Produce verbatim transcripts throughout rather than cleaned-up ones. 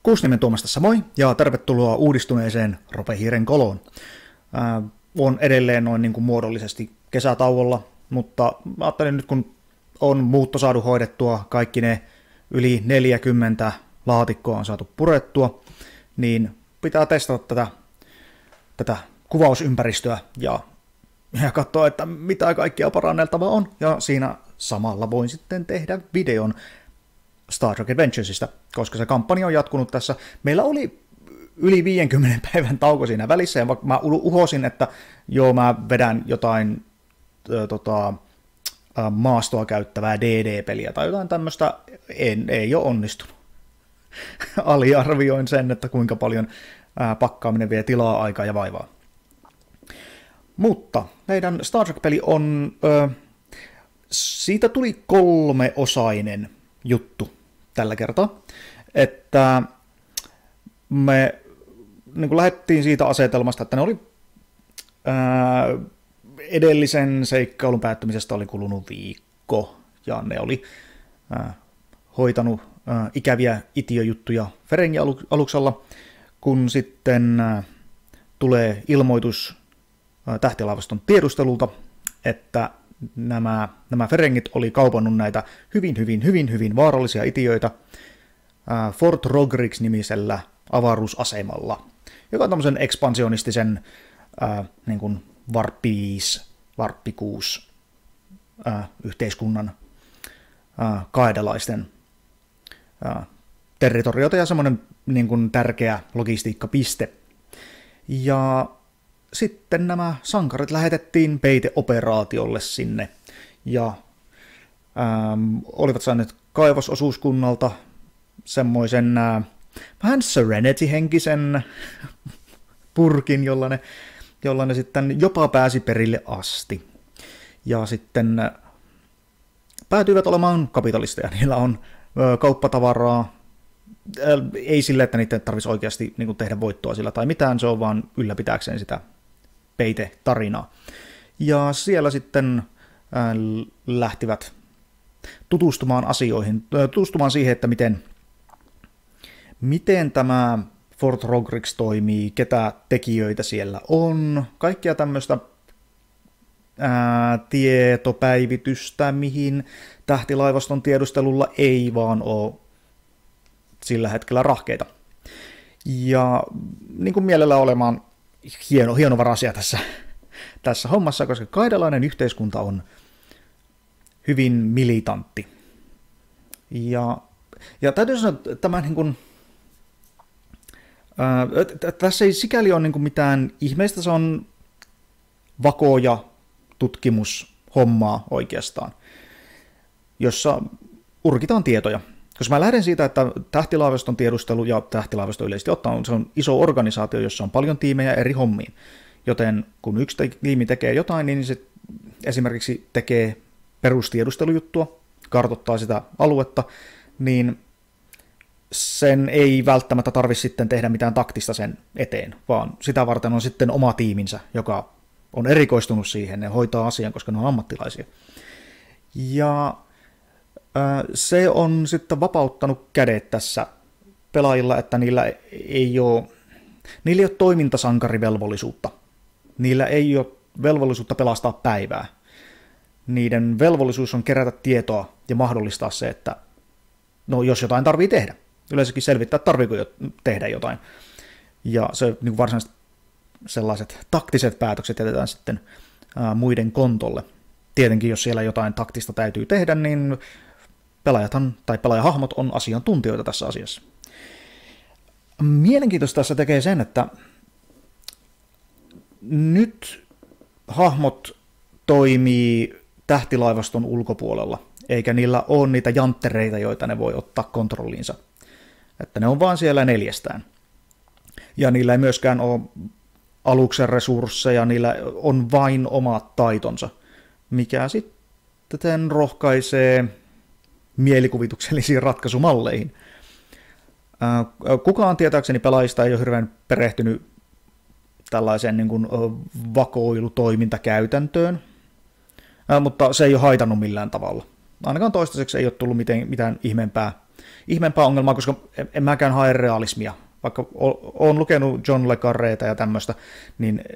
Kuusniemen Tuomas tässä moi, ja tervetuloa uudistuneeseen Ropehiiren koloon. Ää, on edelleen noin niin kuin muodollisesti kesätauolla, mutta mä ajattelin nyt kun on muutto saatu hoidettua, kaikki ne yli neljäkymmentä laatikkoa on saatu purettua, niin pitää testata tätä, tätä kuvausympäristöä ja, ja katsoa, että mitä kaikkia paranneltavaa on, ja siinä samalla voin sitten tehdä videon Star Trek Adventuresista, koska se kampanja on jatkunut tässä. Meillä oli yli viidenkymmenen päivän tauko siinä välissä, ja mä uhosin, että joo, mä vedän jotain ö, tota, maastoa käyttävää D D-peliä tai jotain tämmöistä, en, ei ole onnistunut. Aliarvioin sen, että kuinka paljon ää, pakkaaminen vie tilaa, aikaa ja vaivaa. Mutta meidän Star Trek-peli on, ö, siitä tuli kolmeosainen juttu tällä kertaa, että me niin kuin lähdettiin siitä asetelmasta, että ne oli ää, edellisen seikkailun päättymisestä oli kulunut viikko, ja ne oli ää, hoitanut ää, ikäviä itiöjuttuja Ferengin aluksella, kun sitten ää, tulee ilmoitus ää, tähtilaivaston tiedustelulta, että Nämä, nämä Ferengit oli kaupannut näitä hyvin, hyvin, hyvin, hyvin vaarallisia itiöitä äh, Fort Rogrix-nimisellä avaruusasemalla, joka on tämmöisen ekspansionistisen äh, niin kuin Warp viisi, Warp kuusi äh, yhteiskunnan äh, kaedalaisten äh, territoriota ja semmoinen niin kuin tärkeä logistiikkapiste. Ja sitten nämä sankarit lähetettiin peiteoperaatiolle sinne, ja ähm, olivat saaneet kaivososuuskunnalta semmoisen äh, vähän Serenity-henkisen purkin, jolla ne, jolla ne sitten jopa pääsi perille asti. Ja sitten äh, päätyivät olemaan kapitalisteja. Niillä on äh, kauppatavaraa, äh, ei sille, että niiden tarvitsisi oikeasti niin kuin tehdä voittoa sillä tai mitään, se on vaan ylläpitääkseen sitä peite-tarinaa. Ja siellä sitten ää, lähtivät tutustumaan asioihin, tutustumaan siihen, että miten, miten tämä Fort Rogrix toimii, ketä tekijöitä siellä on, kaikkia tämmöistä ää, tietopäivitystä, mihin tähtilaivaston tiedustelulla ei vaan ole sillä hetkellä rahkeita. Ja niin kuin mielellä olemaan Hieno, hienovaraisia tässä, tässä hommassa, koska kaidalainen yhteiskunta on hyvin militantti. Ja, ja täytyy sanoa, että tämä niin kuin, ää, tässä ei sikäli ole niin kuin mitään ihmeistä, se on vakoja tutkimushommaa oikeastaan, jossa urkitaan tietoja. Koska mä lähden siitä, että tähtilaivaston tiedustelu ja tähtilaivasto yleisesti ottaen, se on iso organisaatio, jossa on paljon tiimejä eri hommiin. Joten kun yksi tiimi tekee jotain, niin se esimerkiksi tekee perustiedustelujuttua, kartoittaa sitä aluetta, niin sen ei välttämättä tarvitse sitten tehdä mitään taktista sen eteen, vaan sitä varten on sitten oma tiiminsä, joka on erikoistunut siihen ja hoitaa asian, koska ne on ammattilaisia. Ja se on sitten vapauttanut kädet tässä pelaajilla, että niillä ei ole, niillä ei ole toimintasankarivelvollisuutta. Niillä ei ole velvollisuutta pelastaa päivää. Niiden velvollisuus on kerätä tietoa ja mahdollistaa se, että no jos jotain tarvii tehdä. Yleensäkin selvittää, että tarviiko jo tehdä jotain. Ja se niin varsinaiset sellaiset taktiset päätökset jätetään sitten ää, muiden kontolle. Tietenkin jos siellä jotain taktista täytyy tehdä, niin pelaajathan tai pelaajahahmot on asiantuntijoita tässä asiassa. Mielenkiintoista tässä tekee sen, että nyt hahmot toimii tähtilaivaston ulkopuolella, eikä niillä ole niitä janttereita, joita ne voi ottaa kontrolliinsa. Että ne on vaan siellä neljästään. Ja niillä ei myöskään ole aluksen resursseja, niillä on vain omat taitonsa, mikä sitten rohkaisee mielikuvituksellisiin ratkaisumalleihin. Kukaan tietääkseni pelaajista ei ole hirveän perehtynyt tällaiseen niin kuin vakoilutoimintakäytäntöön, mutta se ei ole haitannut millään tavalla. Ainakaan toistaiseksi ei ole tullut mitään, mitään ihmeempää ihmeempää ongelmaa, koska en, en mäkään hae realismia. Vaikka olen lukenut John le Carréta ja tämmöistä, niin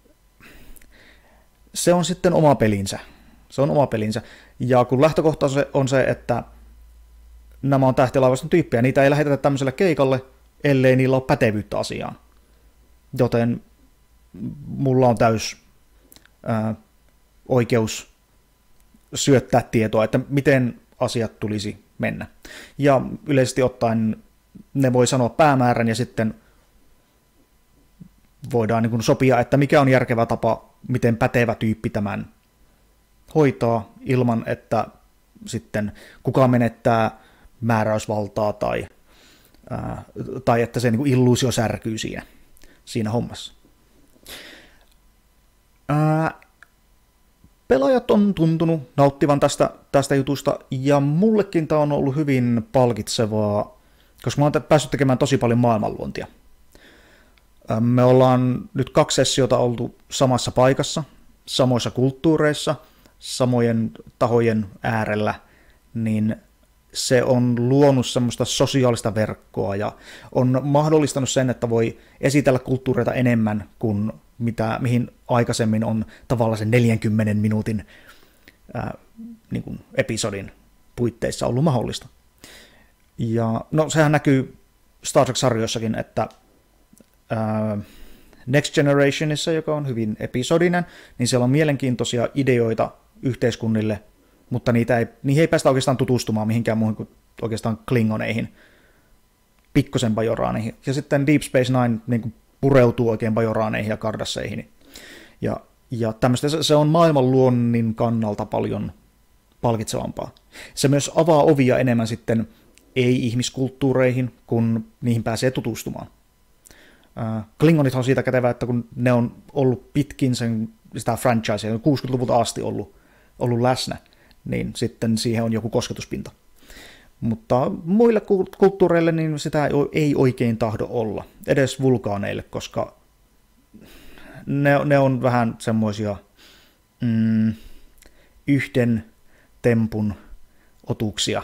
se on sitten oma pelinsä. Se on oma pelinsä. Ja kun lähtökohta on se, että nämä on tähtilaivaston tyyppejä, niitä ei lähetetä tämmöiselle keikalle, ellei niillä ole pätevyyttä asiaan. Joten mulla on täys ää, oikeus syöttää tietoa, että miten asiat tulisi mennä. Ja yleisesti ottaen ne voi sanoa päämäärän ja sitten voidaan niin kuin sopia, että mikä on järkevä tapa, miten pätevä tyyppi tämän hoitaa ilman, että sitten kukaan menettää määräysvaltaa tai, ää, tai että se niin kuin illuusio särkyy siinä, siinä hommassa. Ää, pelaajat on tuntunut nauttivan tästä, tästä jutusta, ja mullekin tämä on ollut hyvin palkitsevaa, koska mä oon päässyt tekemään tosi paljon maailmanluontia. Me ollaan nyt kaksi sessiota oltu samassa paikassa, samoissa kulttuureissa, samojen tahojen äärellä, niin se on luonut semmoista sosiaalista verkkoa ja on mahdollistanut sen, että voi esitellä kulttuureita enemmän kuin mitä, mihin aikaisemmin on tavallaan sen neljänkymmenen minuutin ää, niin kuin episodin puitteissa ollut mahdollista. Ja no sehän näkyy Star Trek-sarjoissakin, että ää, Next Generationissa, joka on hyvin episodinen, niin siellä on mielenkiintoisia ideoita yhteiskunnille, mutta niitä ei, niihin ei päästä oikeastaan tutustumaan mihinkään muuhun kuin oikeastaan klingoneihin, pikkosen bajoraaneihin. Ja sitten Deep Space Nine niin kuin pureutuu oikein bajoraaneihin ja kardasseihin. Ja, ja tämmöistä, se on maailmanluonnin kannalta paljon palkitsevampaa. Se myös avaa ovia enemmän sitten ei-ihmiskulttuureihin, kun niihin pääsee tutustumaan. Klingonit on siitä kätevä, että kun ne on ollut pitkin sen, sitä franchisea, kuusikymmentäluvulta asti ollut, ollut läsnä, niin sitten siihen on joku kosketuspinta. Mutta muille kulttuureille niin sitä ei oikein tahdo olla, edes vulkaaneille, koska ne, ne on vähän semmoisia mm, yhden tempun otuksia.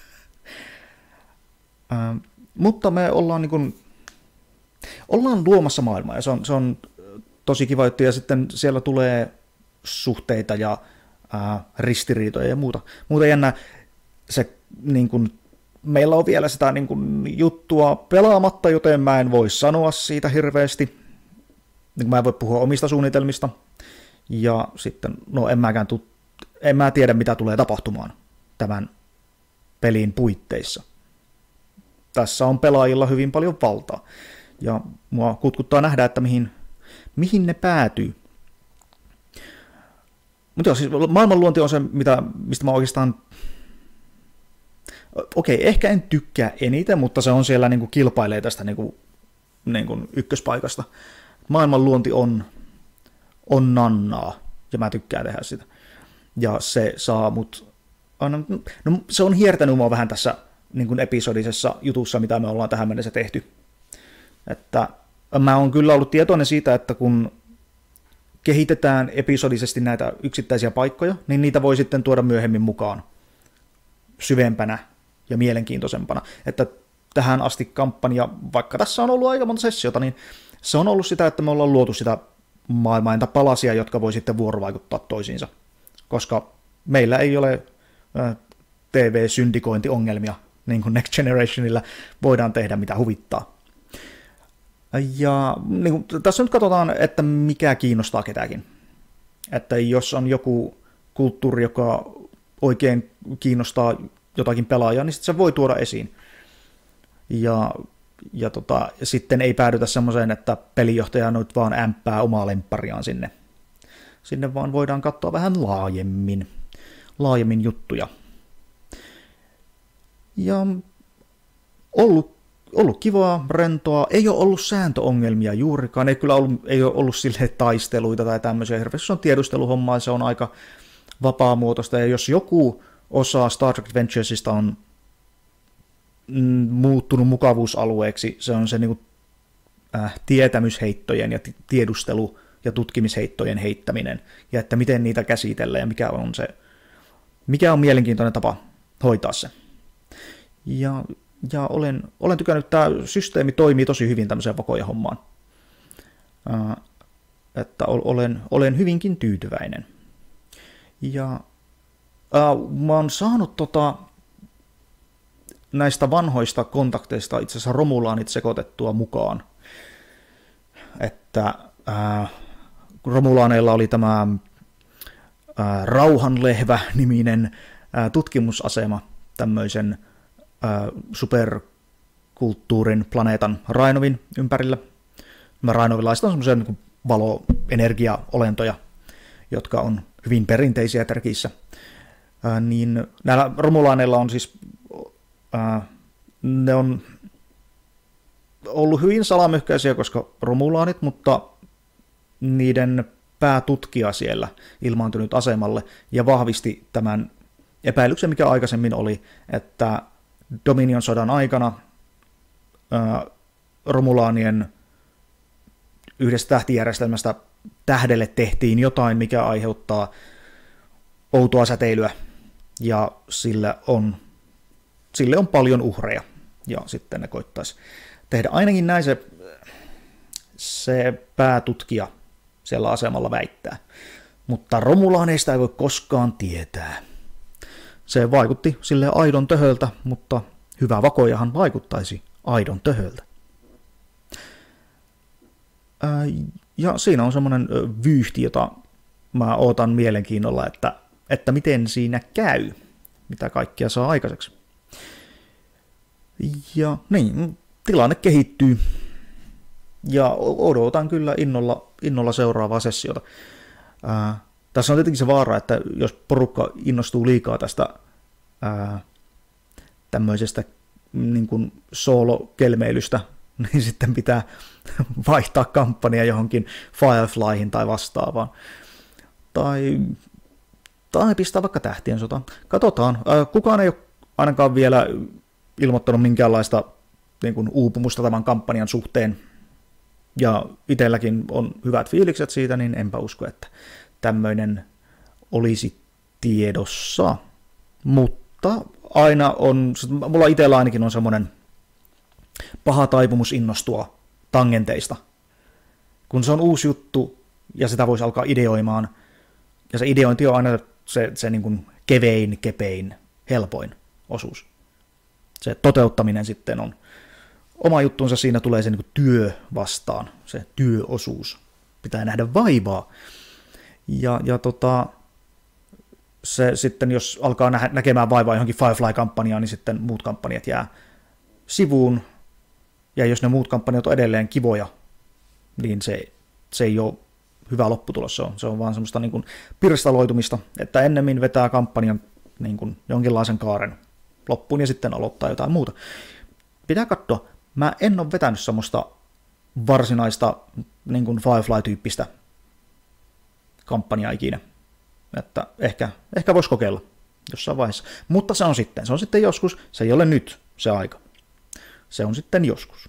äh, mutta me ollaan, niin kuin, ollaan luomassa maailmaa, ja se on, se on tosi kiva juttu, ja sitten siellä tulee suhteita ja äh, ristiriitoja ja muuta. Muuta jännää, se niin kuin, meillä on vielä sitä niin kuin, juttua pelaamatta, joten mä en voi sanoa siitä hirveästi. Niin mä en voi puhua omista suunnitelmista. Ja sitten, no en mäkään tu- en mä tiedä, mitä tulee tapahtumaan tämän pelin puitteissa. Tässä on pelaajilla hyvin paljon valtaa. Ja mua kutkuttaa nähdä, että mihin, mihin ne päätyy. Mutta joo, siis maailmanluonti on se, mitä, mistä mä oikeastaan... Okei, ehkä en tykkää eniten, mutta se on siellä niin kuin kilpailee tästä niin kuin, niin kuin ykköspaikasta. Maailmanluonti on, on nannaa, ja mä tykkään tehdä sitä. Ja se saa mut... Aina, no, se on hiertänyt mua vähän tässä niin kuin episodisessa jutussa, mitä me ollaan tähän mennessä tehty. Että mä oon kyllä ollut tietoinen siitä, että kun kehitetään episodisesti näitä yksittäisiä paikkoja, niin niitä voi sitten tuoda myöhemmin mukaan syvempänä ja mielenkiintoisempana. Että tähän asti kampanja, vaikka tässä on ollut aika monta sessiota, niin se on ollut sitä, että me ollaan luotu sitä maailmaa, entä palasia, jotka voi sitten vuorovaikuttaa toisiinsa. Koska meillä ei ole T V-syndikointiongelmia, niin kuin Next Generationilla voidaan tehdä mitä huvittaa. Ja niin kuin, tässä nyt katsotaan, että mikä kiinnostaa ketäkin. Että jos on joku kulttuuri, joka oikein kiinnostaa jotakin pelaajaa, niin sitten se voi tuoda esiin. Ja, ja, tota, ja sitten ei päädytä semmoiseen, että pelijohtaja nyt vaan ämppää omaa lemppariaan sinne. Sinne vaan voidaan katsoa vähän laajemmin, laajemmin juttuja. Ja ollut, ollut kivaa, rentoa, ei ole ollut sääntöongelmia juurikaan, ei kyllä ollut, ei ole ollut silleen taisteluita tai tämmöisiä hirveästi. Se on tiedusteluhommaa, se on aika vapaamuotoista, ja jos joku osa Star Trek Adventuresista on muuttunut mukavuusalueeksi, se on se niin kuin, äh, tietämysheittojen ja tiedustelu- ja tutkimisheittojen heittäminen, ja että miten niitä käsitellään ja mikä on se, mikä on mielenkiintoinen tapa hoitaa se. Ja, ja olen, olen tykännyt, että tämä systeemi toimii tosi hyvin tämmöiseen vakoja hommaan. Ää, että olen, olen hyvinkin tyytyväinen. Ja ää, mä oon saanut tota, näistä vanhoista kontakteista itse asiassa Romulaanit sekoitettua mukaan. Että ää, Romulaaneilla oli tämä ää, Rauhanlehvä-niminen ää, tutkimusasema tämmöisen ää, superkulttuurin planeetan Rainovin ympärillä. Nämä rainovilaiset on semmoisia niin kuin valoenergiaolentoja, jotka on hyvin perinteisiä Terkissä. Ää, niin näillä Romulaaneilla on siis ää, ne on ollut hyvin salamyhkäisiä, koska Romulaanit, mutta niiden päätutkija siellä ilmaantui nyt asemalle ja vahvisti tämän epäilyksen, mikä aikaisemmin oli, että Dominion sodan aikana ää, Romulaanien yhdestä tähtijärjestelmästä tähdelle tehtiin jotain, mikä aiheuttaa outoa säteilyä, ja sille on, sille on paljon uhreja, ja sitten ne koittaisi tehdä. Ainakin näin se, se päätutkija siellä asemalla väittää. Mutta Romulaaneista ei voi koskaan tietää. Se vaikutti sille aidon töhöltä, mutta hyvä vakojahan vaikuttaisi aidon töhöltä. Ja siinä on semmoinen vyyhti, jota mä ootan mielenkiinnolla, että, että miten siinä käy, mitä kaikkea saa aikaiseksi. Ja niin, tilanne kehittyy. Ja odotan kyllä innolla, innolla seuraavaa sessiota. Ää, tässä on tietenkin se vaara, että jos porukka innostuu liikaa tästä ää, tämmöisestä niin kuin soolo-kelmeilystä, niin sitten pitää vaihtaa kampanja johonkin Fireflyhin tai vastaavaan. Tai, tai pistää vaikka Tähtien sotaan. Katsotaan. Ää, kukaan ei ole ainakaan vielä ilmoittanut minkäänlaista niin kuin uupumusta tämän kampanjan suhteen. Ja itselläkin on hyvät fiilikset siitä, niin enpä usko, että tämmöinen olisi tiedossa. Mutta aina on, mulla itsellä ainakin on semmoinen paha taipumus innostua tangenteista. Kun se on uusi juttu ja sitä voisi alkaa ideoimaan, ja se ideointi on aina se, se niin kuin kevein, kepein, helpoin osuus. Se toteuttaminen sitten on oma juttunsa, siinä tulee se niin kuin työ vastaan, se työosuus. Pitää nähdä vaivaa. Ja, ja tota, se sitten, jos alkaa nä- näkemään vaivaa johonkin Firefly-kampanjaan, niin sitten muut kampanjat jää sivuun. Ja jos ne muut kampanjat on edelleen kivoja, niin se, se ei ole hyvä lopputulos. Se on, se on vaan semmoista niin kuin pirstaloitumista, että ennemmin vetää kampanjan niin kuin jonkinlaisen kaaren loppuun ja sitten aloittaa jotain muuta. Pitää katsoa. Mä en ole vetänyt semmoista varsinaista niin kuin Firefly-tyyppistä kampanjaa ikinä. Että ehkä, ehkä voisi kokeilla jossain vaiheessa. Mutta se on sitten. Se on sitten joskus. Se ei ole nyt se aika. Se on sitten joskus.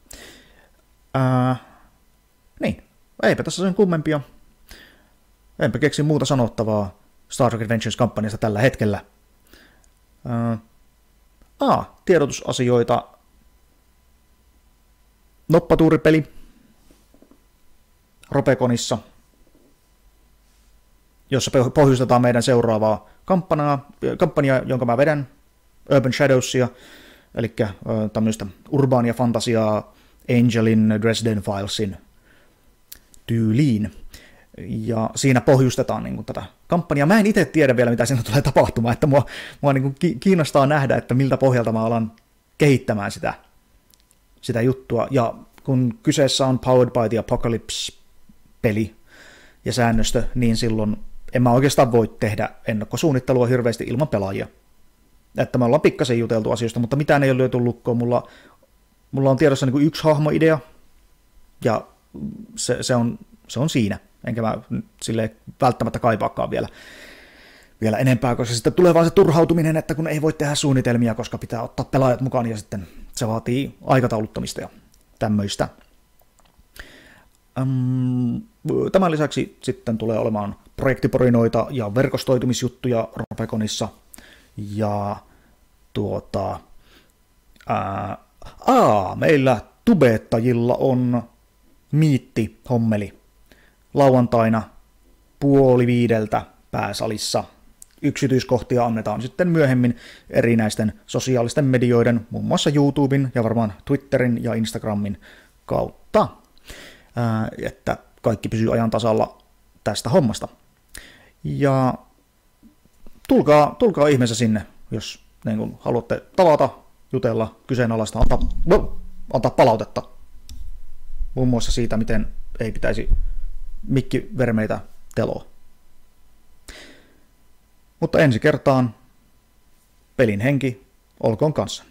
Ää, niin. Eipä tässä sen kummempia. Enpä keksi muuta sanottavaa Star Trek Adventures-kampanjasta tällä hetkellä. Ää, a, tiedotusasioita. Noppatuuripeli Ropeconissa, jossa pohjustetaan meidän seuraavaa kampanjaa, kampanjaa jonka mä vedän, Urban Shadowsia, eli tämmöistä urbaania fantasiaa Angelin Dresden Filesin tyyliin. Ja siinä pohjustetaan niin kuin tätä kampanjaa. Mä en itse tiedä vielä, mitä siinä tulee tapahtumaan, että mua, mua niin kuin kiinnostaa nähdä, että miltä pohjalta mä alan kehittämään sitä, sitä juttua. Ja kun kyseessä on Powered by the Apocalypse-peli ja säännöstö, niin silloin en mä oikeastaan voi tehdä ennakkosuunnittelua hirveästi ilman pelaajia. Että me ollaan pikkasen juteltu asioista, mutta mitään ei ole löyty lukkoon. Mulla, mulla on tiedossa niin kuin yksi hahmoidea, ja se, se, on, se on siinä. Enkä mä silleen välttämättä kaipaakaan vielä, vielä enempää, koska sitten tulee vaan se turhautuminen, että kun ei voi tehdä suunnitelmia, koska pitää ottaa pelaajat mukaan, ja sitten se vaatii aikatauluttamista ja tämmöistä. Tämän lisäksi sitten tulee olemaan projektiporinoita ja verkostoitumisjuttuja Ropeconissa, ja tuota, Ää, aa, meillä tubettajilla on miitti hommeli lauantaina puoli viideltä pääsalissa. Yksityiskohtia annetaan sitten myöhemmin erinäisten sosiaalisten medioiden, muun muassa YouTuben ja varmaan Twitterin ja Instagramin kautta, ää, että kaikki pysyy ajan tasalla tästä hommasta. Ja tulkaa, tulkaa ihmeessä sinne, jos niin kun haluatte tavata, jutella, kyseenalaista, antaa, antaa palautetta. Muun muassa siitä, miten ei pitäisi mikkivermeitä teloa. Mutta ensi kertaan pelin henki olkoon kanssa.